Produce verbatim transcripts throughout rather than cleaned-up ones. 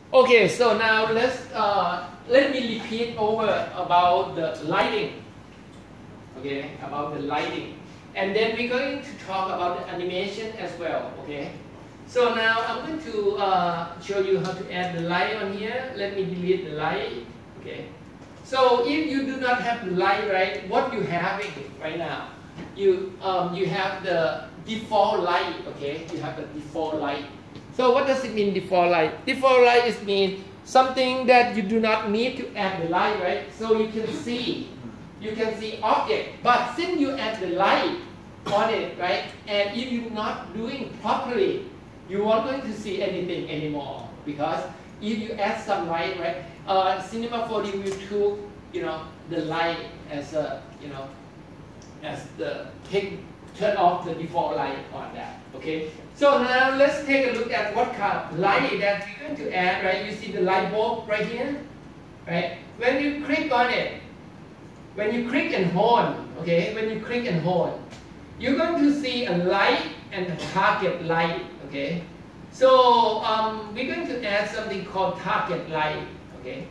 Okay, so now let's uh, let me repeat over about the lighting. Okay, about the lighting, and then we're going to talk about the animation as well. Okay, so now I'm going to uh, show you how to add the light on here. Let me delete the light. Okay, so if you do not have the light, right, what you having right now? You um, you have the default light. Okay, you have the default light. So what does it mean, default light? Default light is mean something that you do not need to add the light, right? So you can see, you can see object. But since you add the light on it, right? And if you're not doing properly, you won't going to see anything anymore. Because if you add some light, right? Uh, Cinema four D will took, you know, the light as a, you know, as the take turn off the default light on that. Okay, so now let's take a look at what kind of light that we're going to add, right? You see the light bulb right here, right? When you click on it, when you click and hold, okay, when you click and hold, you're going to see a light and a target light, okay? So um, we're going to add something called target light, okay?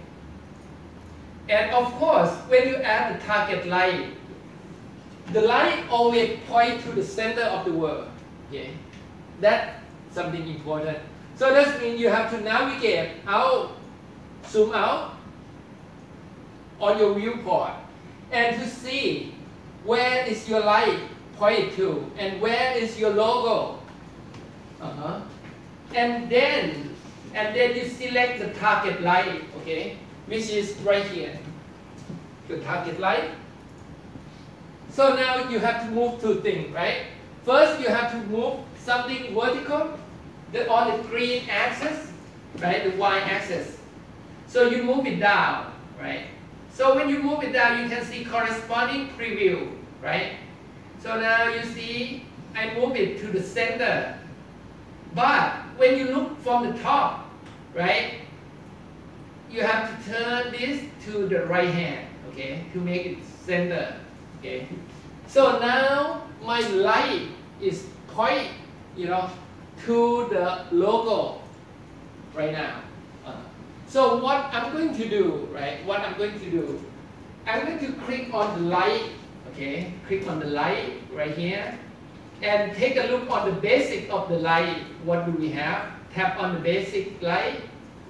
And of course, when you add the target light, the light always points to the center of the world. Okay, that's something important. So that means you have to navigate out, zoom out on your viewport, and to see where is your light pointed to, and where is your logo. Uh-huh. And then, and then you select the target light, okay, which is right here, the target light. So now you have to move two things, right? First, you have to move something vertical the, on the green axis, right? The y-axis. So you move it down, right? So when you move it down, you can see corresponding preview, right? So now you see I move it to the center. But when you look from the top, right? You have to turn this to the right hand, okay? To make it center. Okay, so now my light is point, you know, to the logo right now. Uh, so what I'm going to do, right? What I'm going to do, I'm going to click on the light. Okay, click on the light right here, and take a look on the basic of the light. What do we have? Tap on the basic light.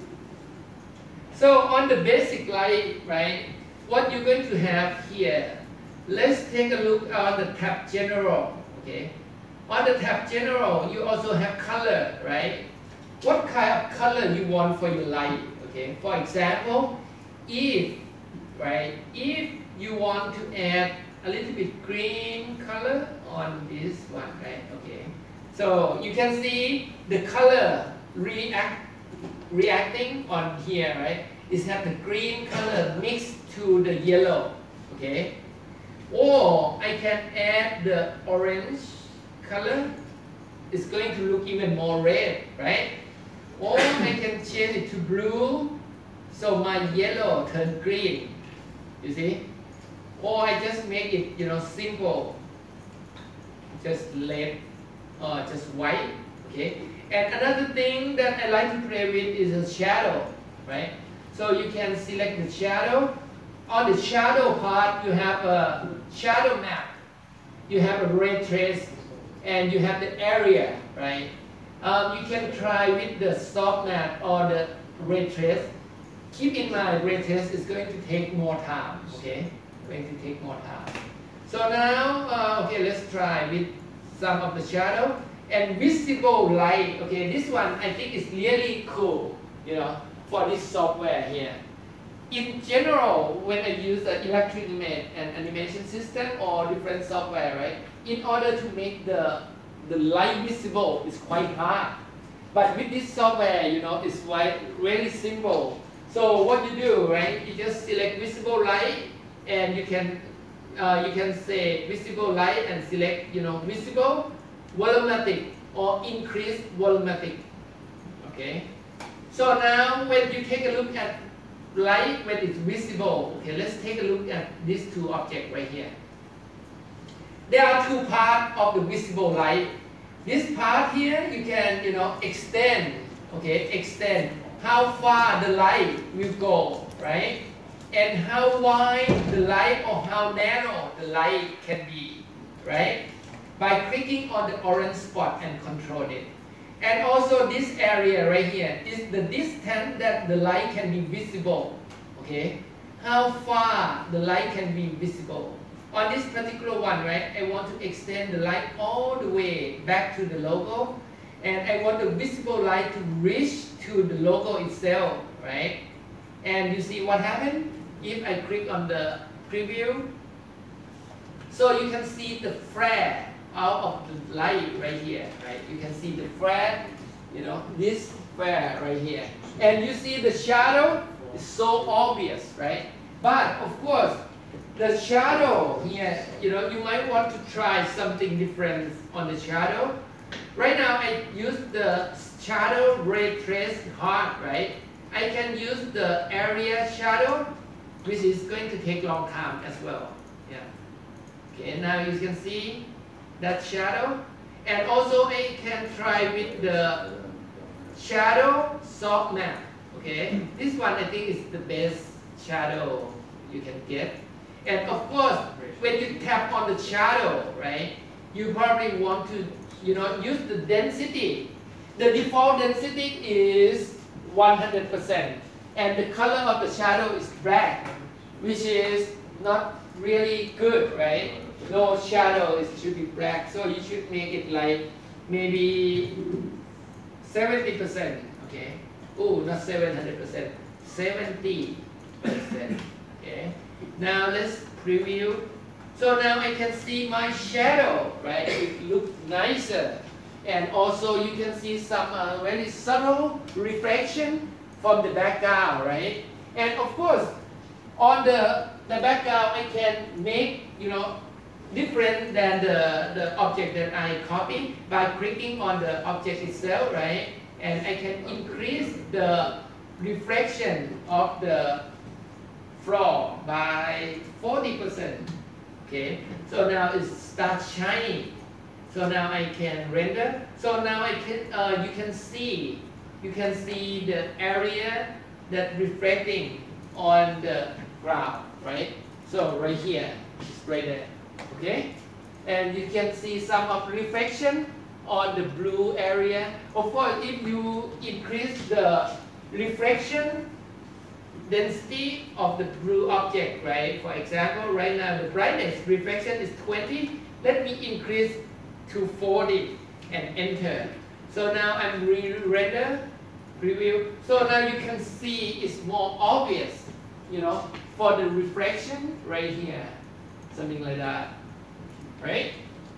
So on the basic light, right? What you're going to have here. Let's take a look on the tab general, okay? On the tab general, you also have color, right? What kind of color you want for your light, okay? For example, if, right, if you want to add a little bit green color on this one, right, okay? So you can see the color react, reacting on here, right? It has the green color mixed to the yellow, okay? Or I can add the orange color. It's going to look even more red, right? Or I can change it to blue, so my yellow turn green. You see? Or I just make it, you know, simple, just red or just white. Okay. And another thing that I like to play with is a shadow, right? So you can select the shadow. On the shadow part, you have a shadow map. You have a ray trace, and you have the area, right? Um, you can try with the soft map or the ray trace. Keep in mind, ray trace is going to take more time, okay? Going to take more time. So now, uh, okay, let's try with some of the shadow and visible light. Okay, this one I think is really cool, you know, for this software here. In general, when I use the Electroimage and animation system or different software, right, in order to make the, the light visible, it's quite hard. But with this software, you know, it's quite really simple. So what you do, right, you just select visible light, and you can, uh, you can say visible light and select, you know, visible, volumetric, or increase volumetric. Okay. So now when you take a look at light when it's visible, okay, let's take a look at these two objects right here. There are two parts of the visible light. This part here, you can, you know, extend, okay, extend how far the light will go, right? And how wide the light or how narrow the light can be, right? By clicking on the orange spot and control it. And also this area right here is the distance that the light can be visible, okay? How far the light can be visible. On this particular one, right, I want to extend the light all the way back to the logo, and I want the visible light to reach to the logo itself, right? And you see what happened if I click on the preview. So you can see the flare out of the light right here, right? You can see the flare, you know, this flare right here. And you see the shadow is so obvious, right? But of course, the shadow here, you know, you might want to try something different on the shadow. Right now, I use the shadow ray trace hard, right? I can use the area shadow, which is going to take long time as well. Yeah. Okay, now you can see that shadow. And also I can try with the shadow soft map. Okay, this one I think is the best shadow you can get. And of course, when you tap on the shadow, right, you probably want to, you know, use the density. The default density is one hundred percent, and the color of the shadow is black, which is not really good, right? No shadow, it should be black, so you should make it like maybe seventy percent, okay? Oh, not seven hundred percent, seventy percent, okay? Now let's preview. So now I can see my shadow, right? It looks nicer. And also you can see some uh, very subtle reflection from the background, right? And of course, on the, the background I can make, you know, different than the, the object that I copy by clicking on the object itself, right? And I can increase the reflection of the floor by forty percent. Okay, so now it starts shining. So now I can render. So now I can, uh, you can see, you can see the area that reflecting on the ground, right? So right here, it's right there, okay? And you can see some of reflection on the blue area. Of course, if you increase the reflection density of the blue object, right? For example, right now the brightness reflection is twenty. Let me increase to forty and enter. So now I'm re-render, preview. So now you can see it's more obvious, you know, for the reflection right here, something like that, right?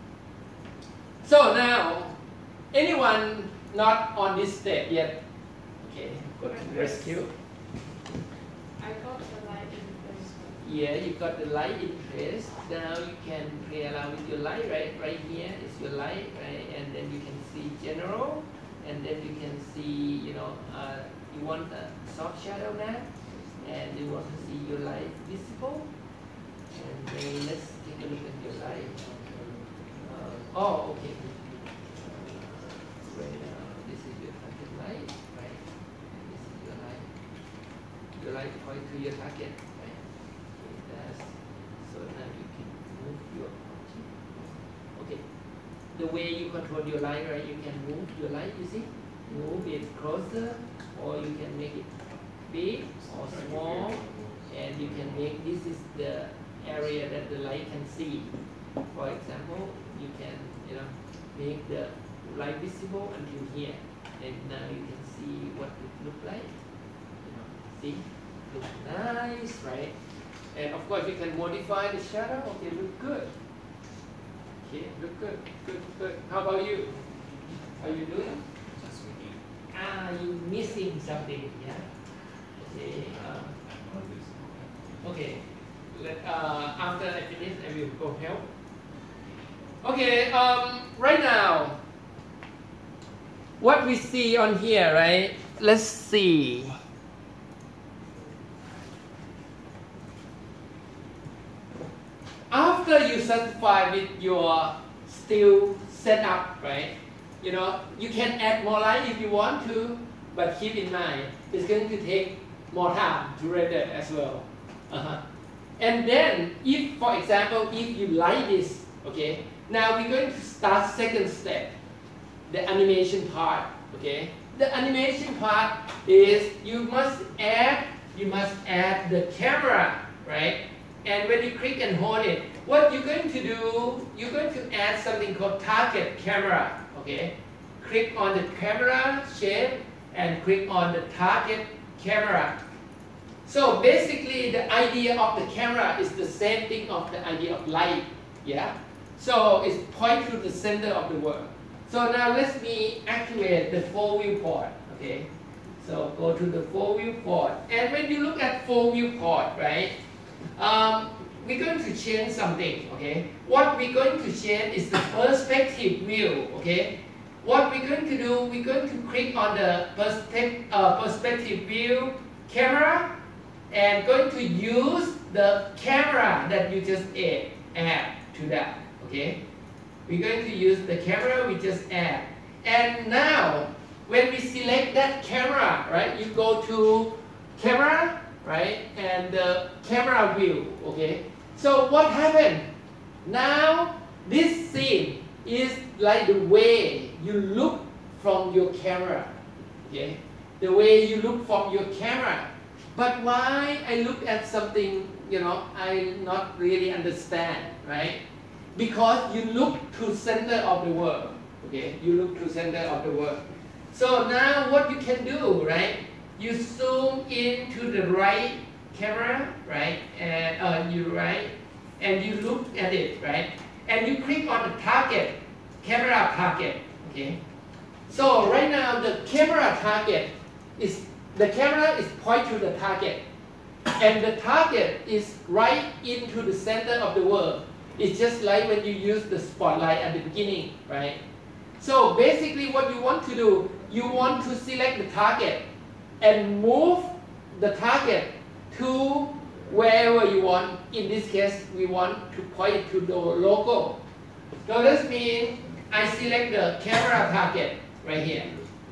So now, anyone not on this step yet? Okay, go to rescue. I got the light in place. Yeah, you got the light in place. Now you can play around with your light, right? Right here is your light, right? And then you can see general, and then you can see, you know, uh, you want a soft shadow now, and you want to see your light visible. And then let's take a look at your light. Uh, oh, okay. Right now, this is your target light, right? And this is your light. Your light point to your target, right? That's, so now you can move your object. Okay. The way you control your light, right? You can move your light, you see? Move it closer, or you can make it big or small, and you can make, this is the area that the light can see. For example, you can, you know, make the light visible until here, and now you can see what it look like. You know, see, look nice, right? And of course, you can modify the shadow. Okay, look good. Okay, look good, good, good. How about you? How you doing? Just waiting. Ah, you missing something, yeah? Okay. Uh, okay. Let, uh, after I finish, I will go help. Okay. Um. Right now, what we see on here, right? Let's see. After you satisfy with your still setup, right? You know, you can add more light if you want to, but keep in mind, it's going to take more time to render as well. Uh-huh. And then, if, for example, if you like this, okay, now we're going to start second step, the animation part, okay. The animation part is you must add, you must add the camera, right? And when you click and hold it, what you're going to do, you're going to add something called target camera, okay? Click on the camera shape and click on the target camera. So basically the idea of the camera is the same thing of the idea of light, yeah? So it's point to the center of the world. So now let me activate the full viewport, okay? So go to the full viewport. And when you look at full viewport, right? Um, we're going to change something, okay? What we're going to change is the perspective view, okay? What we're going to do, we're going to click on the perspective, uh, perspective view camera and going to use the camera that you just add, add to that, okay? We're going to use the camera we just add. And now, when we select that camera, right, you go to camera, right, and the camera view, okay? So what happened? Now, this scene is like the way you look from your camera, okay? The way you look from your camera. But why I look at something, you know, I not really understand, right? Because you look to center of the world, okay? You look to center of the world. So now what you can do, right? You zoom into the right camera, right? And uh, you right, and you look at it, right? And you click on the target, camera target, okay? So right now the camera target is, the camera is point to the target. And the target is right into the center of the world. It's just like when you use the spotlight at the beginning, right? So basically what you want to do, you want to select the target and move the target to wherever you want. In this case, we want to point to the logo. So this means I select the camera target right here.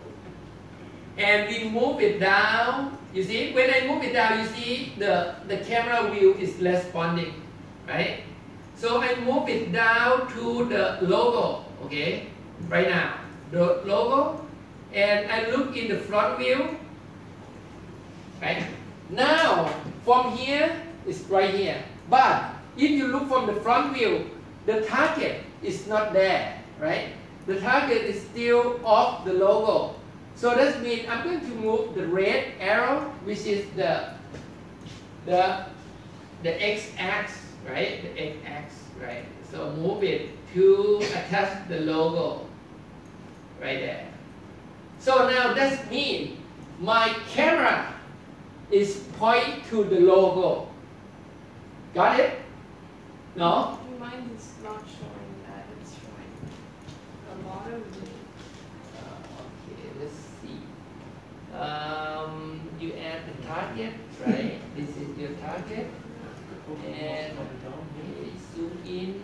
And we move it down. You see, when I move it down, you see the, the camera view is responding, right? So I move it down to the logo, okay? Right now, the logo. And I look in the front view, right? Now, from here, it's right here. But if you look from the front view, the target is not there, right? The target is still off the logo. So that means I'm going to move the red arrow, which is the the the x-axis, right? The x-axis, right? So move it to attach the logo, right there. So now that means my camera is point to the logo. Got it? No? Mine is not showing that, it's showing a lot of me. Uh, okay, let's see. Um, you add the target, right? This is your target. And okay, zoom in.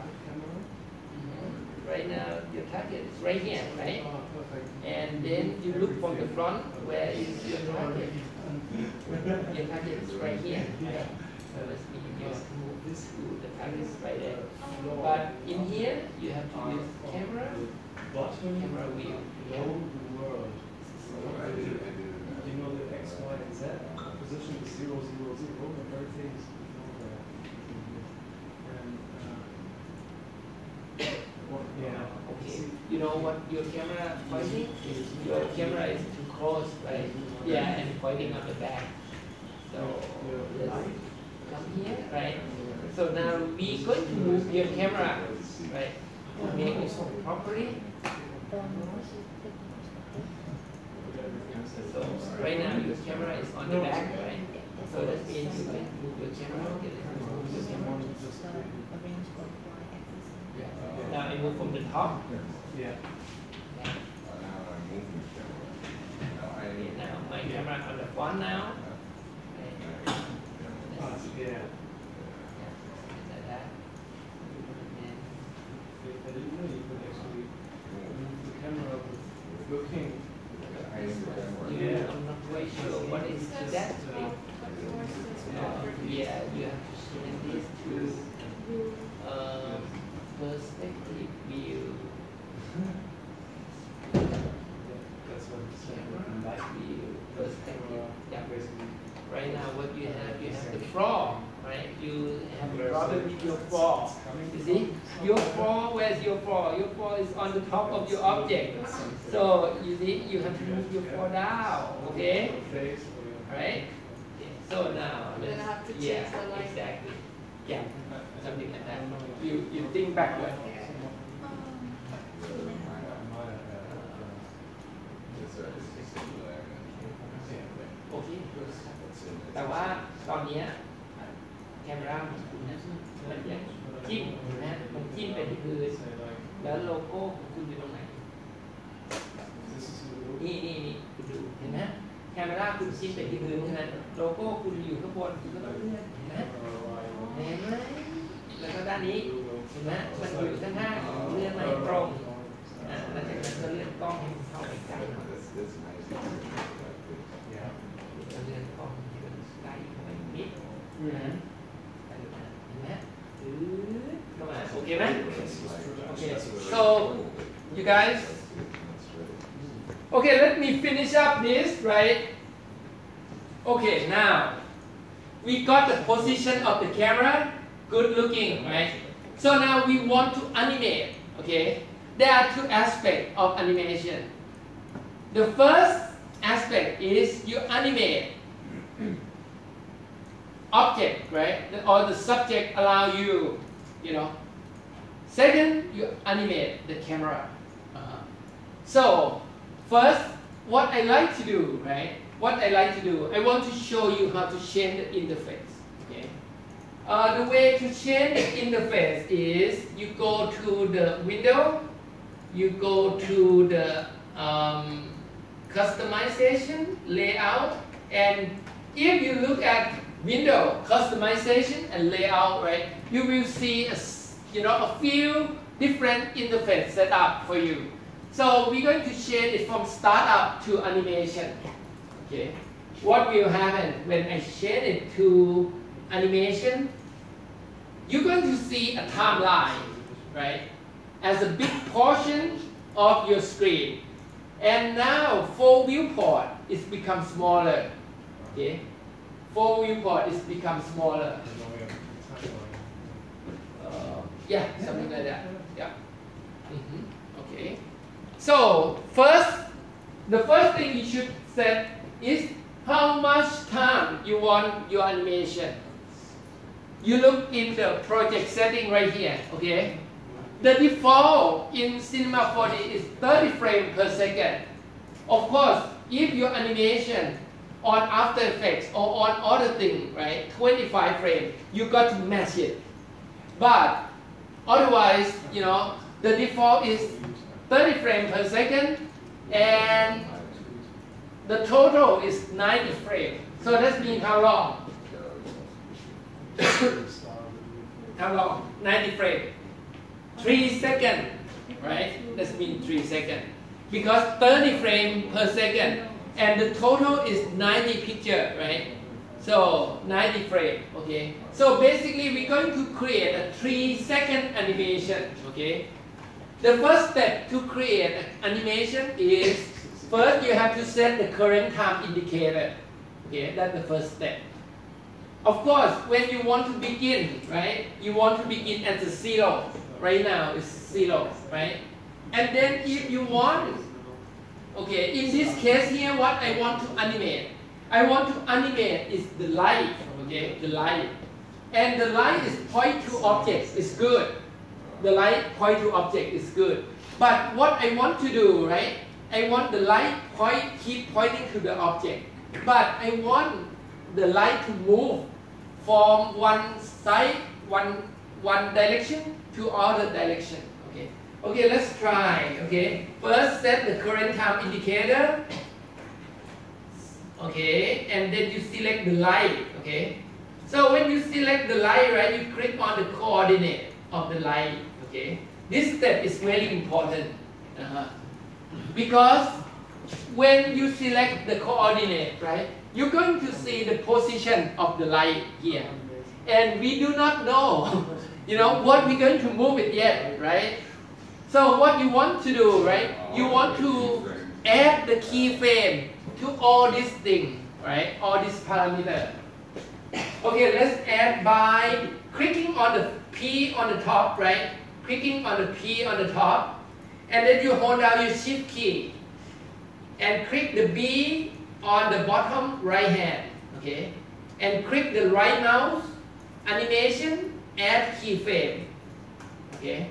Mm-hmm. Right now, your target is right here, right? And then you look from the front, where is your target? Your target is right here, right? So let's me just move this to the target is right there. But in here, you have to use camera, camera view. Know the world. You know the X, Y, and Z. Position is zero, zero, zero, and everything is nowhere. And uh, what, yeah. Okay. You know what your camera pointing is? Your camera is too close, right? Yeah, and pointing on the back. So let's come here, right? So now we going to move your camera, right? Make it properly. So right now your camera is on the back, right? So that means you can move your camera. Okay, move your camera. Now I move from the top. Yeah. Okay, now my camera on the front now. Okay. Uh, yeah. Like that. I didn't know you could actually move the camera with looking. You, Yeah. I'm not quite sure you have you have the floor, right? You have a problem with your floor. You see, your floor, where's your floor? Your floor is on the top of your object. So you see, you have to move your floor down. Okay, right? So now, Then I have to change yeah, the light. exactly. Yeah, something like that. You you think backward.โอเคแต่ว่าตอนเนี้ยแคมราของคุณนะมันยังจิ้มนะมันจิ้มไปที่พื้นแล้วโลโก้ของคุณอยู่ตรงไหนนี่นี่นี่คุณดูเห็นไหมแคมราคุณจิ้มไปที่พื้นใช่ไหมโลโก้คุณอยู่ข้างบนคุณก็ต้องเลื่อนเห็นไหมเห็นไหมแล้วก็ด้านนี้เห็นไหมมันอยู่ข้างหน้าเลื่อนมาให้ตรงอ่าหลังจากนั้นก็เลื่อนกล้องให้มันเข้าไปใกล้หน่อยเลื่อนกล้องให้มันใกล้เข้าไปนิดนะเห็นไหมอือเข้ามาโอเคไหมโอเค so you guys okay let me finish up this right okay now we got the position of the camera good looking right so now we want to animate okay there are two aspects of animation the first aspect is you animate object, right? Or the subject allow you, you know. Second, you animate the camera. Uh-huh. So, first, what I like to do, right? What I like to do, I want to show you how to change the interface. Okay. Uh, the way to change the interface is you go to the window, you go to the um, customization, layout, and if you look at window, customization, and layout, right, you will see a, you know, a few different interface set up for you. So we're going to change it from startup to animation. Okay. What will happen when I change it to animation? You're going to see a timeline, right, as a big portion of your screen. And now full viewport is become smaller. Okay, full viewport is become smaller. Uh, yeah, something like that. Yeah. Mm-hmm. Okay. So first, the first thing you should set is how much time you want your animation. You look in the project setting right here. Okay. The default in Cinema four D is thirty frames per second. Of course, if your animation on After Effects or on other things, right, twenty-five frames, you got to match it. But otherwise, you know, the default is thirty frames per second, and the total is ninety frames. So that means how long? How long? ninety frames. Three seconds, right? That means three seconds. Because thirty frames per second, and the total is ninety pictures, right? So ninety frames, okay? So basically, we're going to create a three second animation, okay? The first step to create an animation is, first you have to set the current time indicator, okay? That's the first step. Of course, when you want to begin, right? You want to begin at the zero. Right now it's zero, right? And then if you want, okay, in this case here, what I want to animate, I want to animate is the light, okay, the light. And the light is point to objects, is good. The light point to object is good. But what I want to do, right, I want the light point, keep pointing to the object. But I want the light to move from one side, one, one direction to other direction. Okay. Okay, let's try. Okay. First set the current time indicator. Okay, and then you select the light. Okay. So when you select the light, right, you click on the coordinate of the light. Okay. This step is very important. Uh-huh. Because when you select the coordinate, right, you're going to see the position of the light here. And we do not know, you know, what we're going to move it yet, right? So what you want to do, right? You want to add the keyframe to all these things, right? All these parameters. Okay, let's add by clicking on the P on the top, right? Clicking on the P on the top, and then you hold down your shift key and click the B on the bottom right hand, okay? And click the right mouse, animation, add keyframe, okay?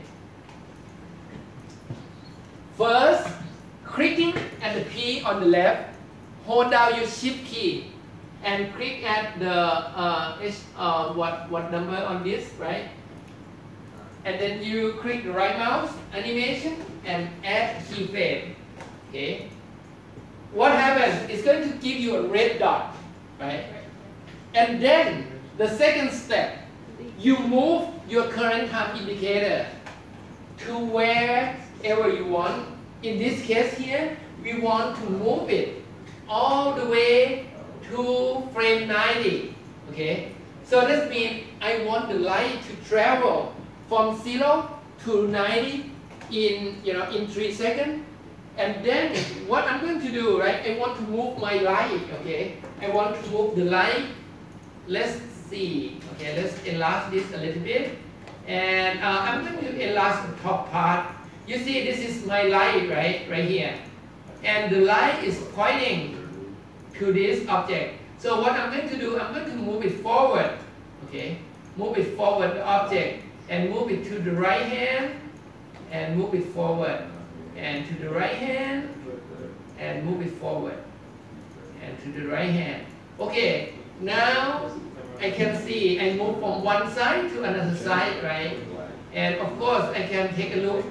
First, clicking at the P on the left, hold down your shift key and click at the uh, H, uh, what what number on this, right? And then you click the right mouse, animation, and add keyframe. Okay. What happens? It's going to give you a red dot, right? And then the second step, you move your current time indicator to wherever you want. In this case here, we want to move it all the way to frame ninety. Okay. So that means I want the light to travel from zero to ninety in you know in three seconds. And then what I'm going to do, right? I want to move my light. Okay. I want to move the light. Let's see. Okay. Let's enlarge this a little bit. And uh, I'm going to enlarge the top part. You see, this is my light, right? Right here. And the light is pointing to this object. So what I'm going to do, I'm going to move it forward. Okay. Move it forward, the object. And move it to the right hand. And move it forward. And to the right hand. And move it forward. And to the right hand. Okay. Now I can see I move from one side to another side, right? And of course I can take a look.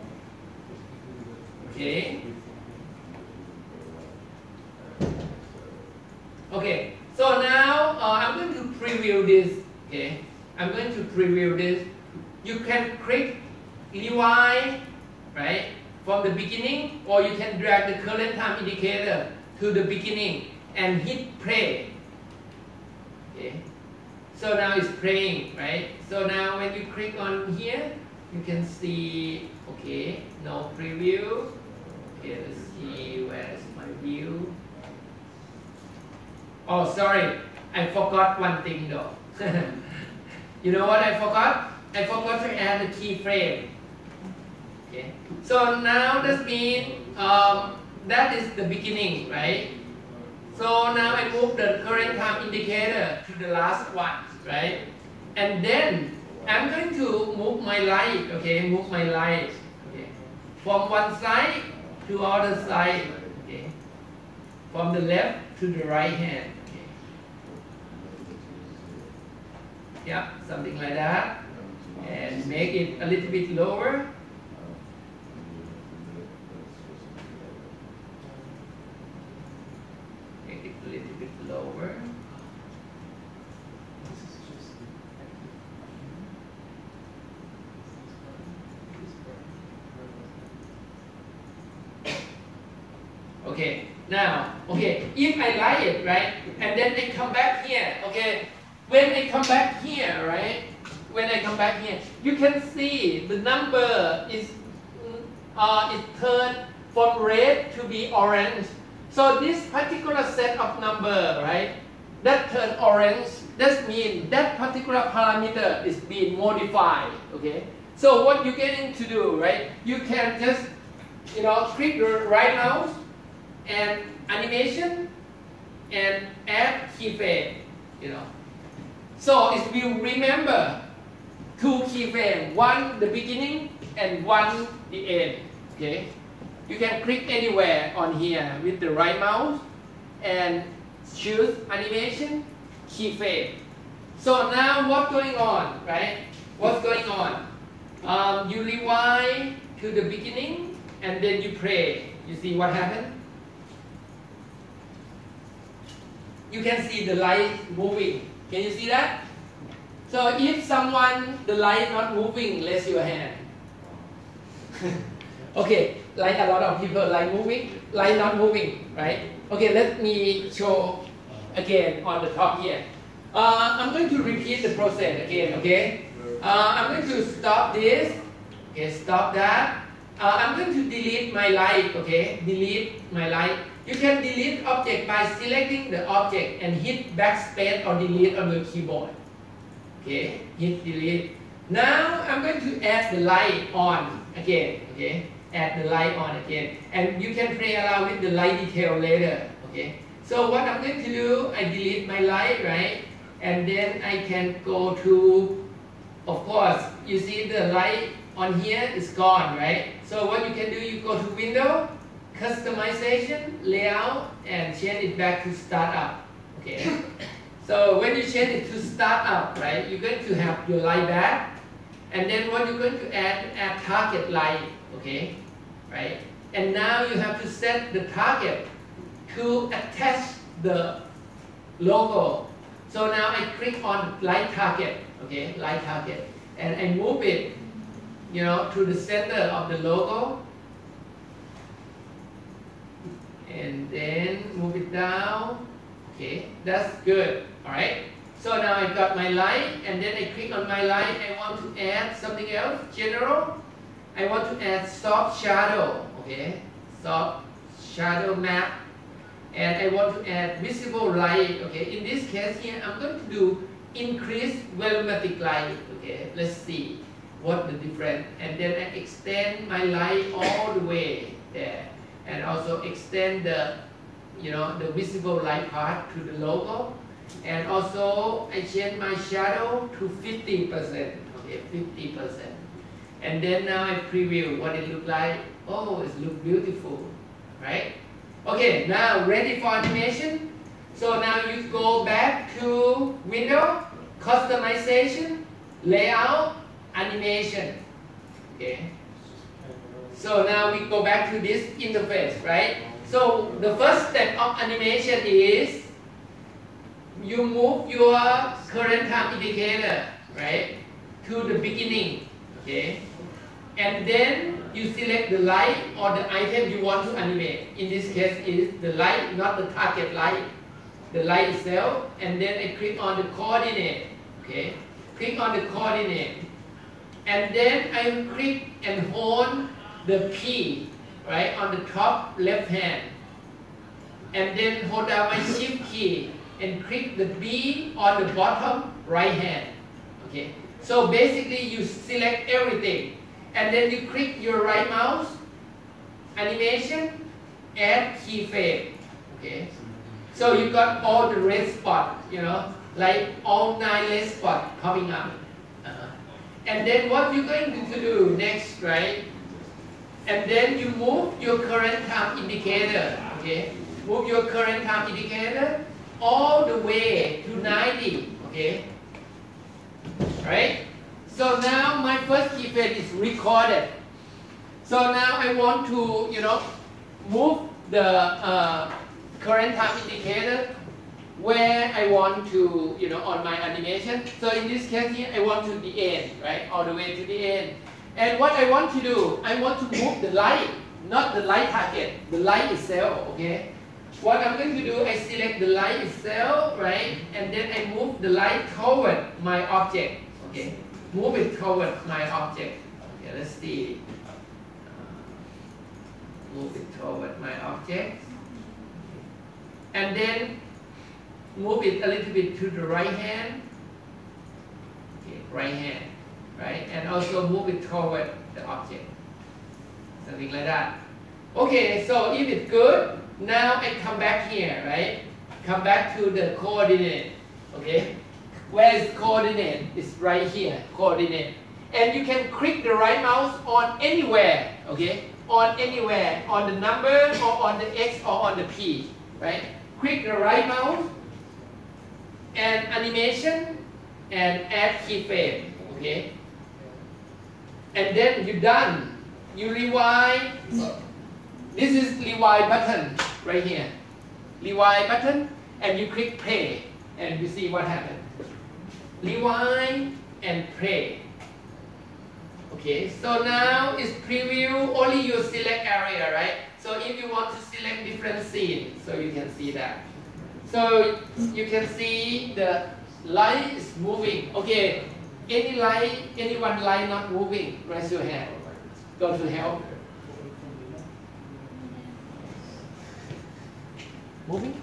Okay. Okay. So now uh, I'm going to preview this. Okay. I'm going to preview this. You can click rewind, right, from the beginning, or you can drag the current time indicator to the beginning and hit play. Okay. So now it's playing, right? So now when you click on here, you can see, okay, no preview. Okay, let's see, where is my view? Oh, sorry, I forgot one thing though. You know what I forgot? I forgot to add a keyframe. Okay. So now that means um, that is the beginning, right? So now I move the current time indicator to the last one, right? And then I'm going to move my light, okay? Move my light, okay? From one side to other side, okay? From the left to the right hand, okay? Yeah, something like that. And make it a little bit lower. Make it a little bit lower. Okay, now, okay, if I like it, right, and then I come back here, okay, when I come back here, right, when I come back here, you can see the number is uh, is turned from red to be orange. So this particular set of number, right, that turn orange, that means that particular parameter is being modified, okay? So what you're getting to do, right, you can just, you know, click the right mouse and animation and add keyframe, you know. So it will remember two keyframes, one the beginning and one the end, okay? You can click anywhere on here with the right mouse and choose animation, keyframe. So now what's going on, right? What's going on? Um, you rewind to the beginning and then you play. You see what happened? You can see the light moving. Can you see that? So if someone, the light not moving, raise your hand. Okay, like a lot of people like moving, light not moving, right? Okay, let me show again on the top here. Uh, I'm going to repeat the process again, okay? Uh, I'm going to stop this, okay, stop that. Uh, I'm going to delete my light, okay? Delete my light. You can delete object by selecting the object and hit backspace or delete on your keyboard. Okay, hit delete. Now I'm going to add the light on again. Okay, add the light on again, and you can play around with the light detail later. Okay, so what I'm going to do, I delete my light, right, and then I can go to, of course, you see the light on here is gone, right? So what you can do, you go to Window, Customization, Layout, and change it back to Startup. Okay. So when you change it to Startup, right, you're going to have your light back, and then what you're going to add, add target light. Okay, right? And now you have to set the target to attach the logo. So now I click on light target. Okay, light target, and I move it, you know, to the center of the logo, and then move it down. Okay, that's good. All right. So now I've got my light, and then I click on my light. I want to add something else. General. I want to add soft shadow. Okay, soft shadow map, and I want to add visible light. Okay, in this case here, I'm going to do increase volumetric light. Okay, let's see what the difference. And then I extend my light all the way there, and also extend the, you know, the visible light part to the logo. And also I change my shadow to fifty percent. Okay, fifty percent. And then now I preview what it look like. Oh, it look beautiful, right? Okay, now ready for animation. So now you go back to Window, Customization, Layout, Animation. Okay. So now we go back to this interface, right? So the first step of animation is you move your current time indicator, right, to the beginning. Okay. And then you select the light or the item you want to animate. In this case, it is the light, not the target light. The light itself, and then I click on the coordinate. Okay, click on the coordinate, and then I click and hold the P, right, on the top left hand, and then hold down my shift key and click the B on the bottom right hand. Okay, so basically you select everything, and then you click your right mouse, animation, add keyframe. Okay. So you got all the red spots, you know, like all nine red spots popping up. Uh-huh. And then what you're going to do next, right? And then you move your current time indicator, okay? Move your current time indicator all the way to ninety, okay? Right? So now my first keyframe is recorded. So now I want to, you know, move the uh, current time indicator where I want to, you know, on my animation. So in this case here, I want to the end, right? All the way to the end. And what I want to do, I want to move the light, not the light target, the light itself, okay? What I'm going to do, I select the light itself, right? And then I move the light toward my object, okay? Move it toward my object. Okay, let's see. Uh, move it toward my object. And then move it a little bit to the right hand. Okay, right hand, right? And also move it toward the object. Something like that. Okay, so if it's good, now I come back here, right? Come back to the coordinate. Okay? Where is coordinate? It's right here, coordinate. And you can click the right mouse on anywhere, okay? On anywhere, on the number or on the X or on the P, right? Click the right mouse and animation and add keyframe, okay? And then you're done. You rewind. This is rewind button right here. Rewind button, and you click play, and you see what happened. Rewind and play. Okay, so now it's preview only your select area, right? So if you want to select different scenes, so you can see that. So you can see the light is moving. Okay, any light, any one light not moving, raise your hand. Go to help. Moving?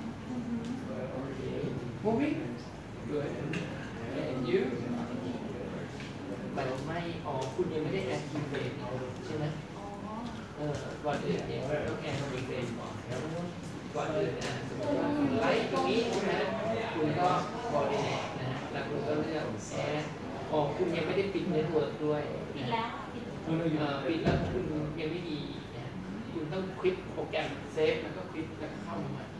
Moving? Good. And you? มันไม่อ๋อคุณยังไม่ได้ activate ใช่ไหมอ๋อเออก่อนอื่นเนี่ยต้อง activate ก่อนก่อนอื่นนะสมมติว่าไลค์ตรงนี้ใช่ไหมคุณก็ coordinate นะฮะแล้วคุณก็เลือก add อ๋อคุณยังไม่ได้ปิด network ด้วยปิดแล้วค่ะปิดเอ่อปิดแล้วคุณยังไม่มีนะคุณต้องคลิกโปรแกรมเซฟแล้วก็คลิกแล้วก็เข้ามาใหม่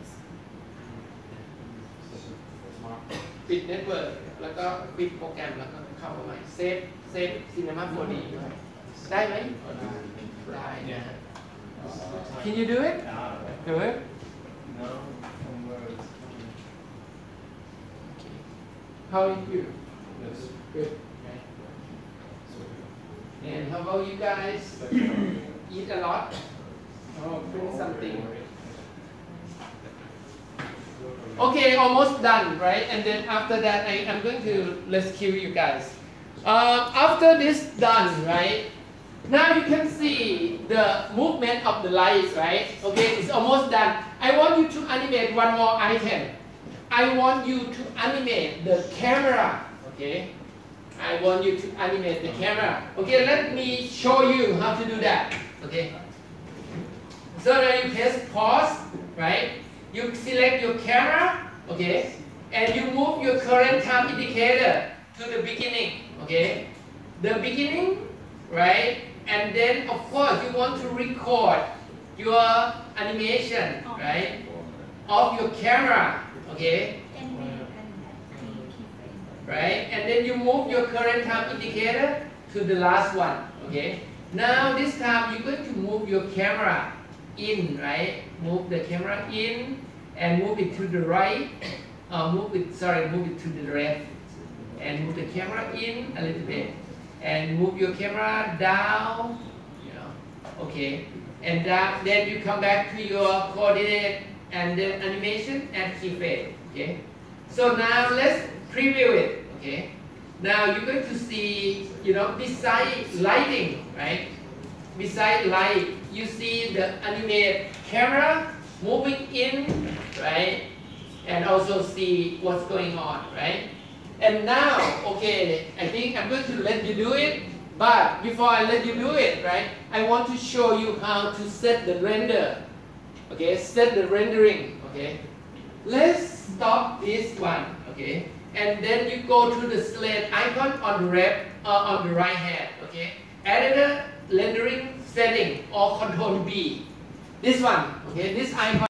ปิดเน็ตเวิร์กแล้วก็ปิดโปรแกรมแล้วก็เข้ามาใหม่เซฟเซฟซีนีมาโฟร์ดีด้วยได้ไหมได้นะฮะ Can you do it? Do it? No, from where it's coming. Okay. How are you? Yes. Good. Right. And how about you guys? Eat a lot? Oh, drink something. Okay, almost done, right? And then after that, I, I'm going to rescue you guys. Uh, after this done, right? Now you can see the movement of the light, right? Okay, it's almost done. I want you to animate one more item. I want you to animate the camera, okay? I want you to animate the camera. Okay, let me show you how to do that, okay? So now you press pause, right? You select your camera, okay? And you move your current time indicator to the beginning, okay? The beginning, right? And then, of course, you want to record your animation, right? Of your camera, okay? Right? And then you move your current time indicator to the last one, okay? Now, this time, you're going to move your camera in, right? Move the camera in and move it to the right. Uh, move it, sorry, move it to the left. And move the camera in a little bit. And move your camera down, you know, okay. And that, then you come back to your coordinate and then animation and keyframe, okay. So now let's preview it, okay. Now you're going to see, you know, beside lighting, right? Beside light, you see the animate camera moving in, right? And also see what's going on, right? And now, okay, I think I'm going to let you do it. But before I let you do it, right, I want to show you how to set the render. Okay, set the rendering, okay. Let's stop this one, okay. And then you go to the slate icon on the left, uh, on the right hand, okay. Editor, rendering, setting, or control B. This one, okay, this icon.